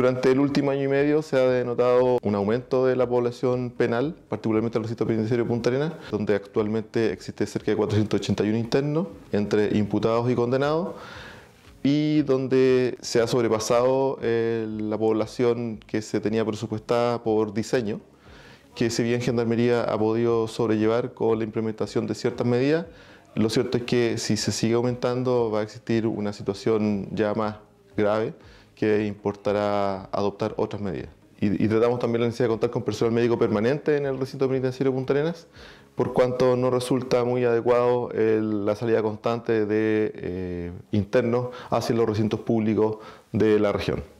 Durante el último año y medio se ha denotado un aumento de la población penal, particularmente en el recinto penitenciario de Punta Arenas, donde actualmente existe cerca de 481 internos, entre imputados y condenados, y donde se ha sobrepasado la población que se tenía presupuestada por diseño, que si bien Gendarmería ha podido sobrellevar con la implementación de ciertas medidas, lo cierto es que si se sigue aumentando va a existir una situación ya más grave que importará adoptar otras medidas. Y tratamos también la necesidad de contar con personal médico permanente en el recinto penitenciario de Punta Arenas, por cuanto no resulta muy adecuado la salida constante de internos hacia los recintos públicos de la región.